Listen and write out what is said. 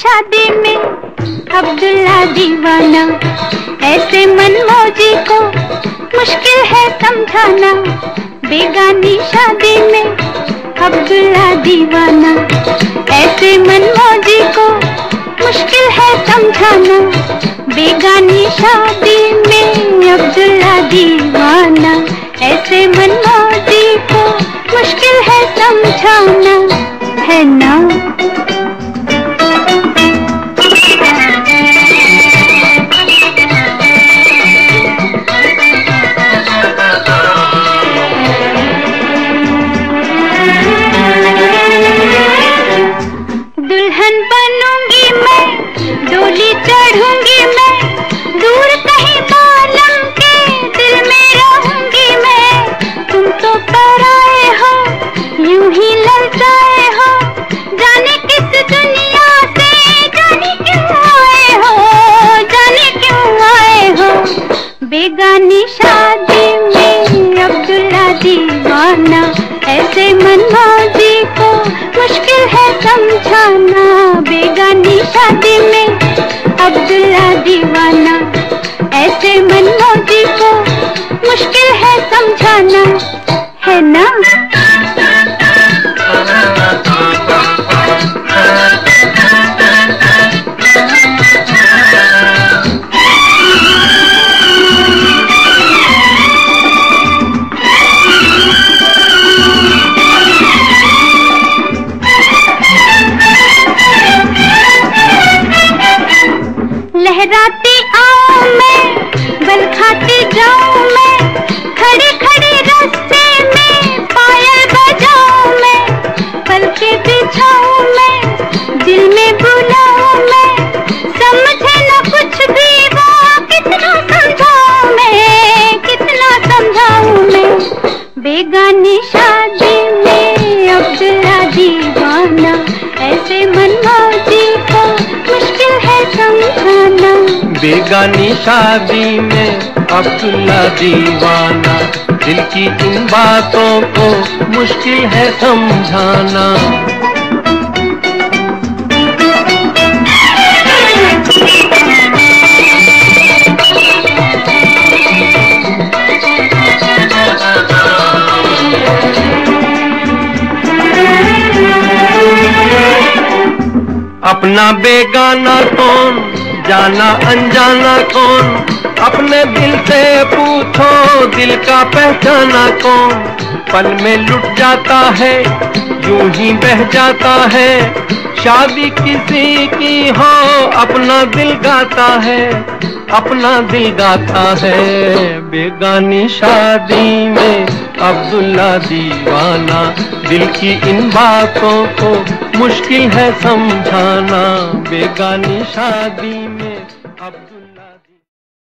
शादी में अब्दुल्ला दीवाना, ऐसे मनमौजी को मुश्किल है समझाना। बेगानी शादी में अब्दुल्ला दीवाना, ऐसे मनमौजी को मुश्किल है समझाना। बेगानी शादी में अब्दुल्ला दीवाना, ऐसे मनमौजी को मुश्किल है समझाना, है ना। दुल्हन बनूंगी मैं, डोली चढ़ूंगी मैं, दूर कहीं बालम के दिल में रहूंगी मैं। तुम तो पराए हो, यूं ही ललचाए हो, जाने किस दुनिया से, जाने क्यों आए हो, जाने क्यों आए हो। बेगानी शादी में अब्दुल्ला दीवाना, ऐसे मनमौजी को मुश्किल है समझाना। बेगानी शादी में अब्दुल्ला दीवाना, ऐसे मनमौजी को मुश्किल है समझाना, है ना। लहराती आऊं मैं, बल खाती जाऊं मैं, खड़े खड़े रास्ते में पायल बजाऊं मैं। पलके बिछाऊं मैं, दिल में बुलाऊं मैं, समझे न कुछ भी वो, कितना समझाऊं मैं, कितना समझाऊं मैं। बेगानी शादी में अब्दुल्ला दीवाना, ऐसे मनमौजी को मुश्किल है समझाना। बेगानी शादी में अब्दुल्ला दीवाना, दिल की इन बातों को मुश्किल है समझाना। अपना बेगाना कौन, जाना अनजाना कौन, अपने दिल से पूछो दिल का पहचाना कौन। पल में लुट जाता है, यूं ही बह जाता है, शादी किसी की हो अपना दिल गाता है, अपना दिल गाता है। बेगानी शादी में अब्दुल्ला दीवाना, दिल की इन बातों को मुश्किल है समझाना। बेगानी शादी में अब्दुल्ला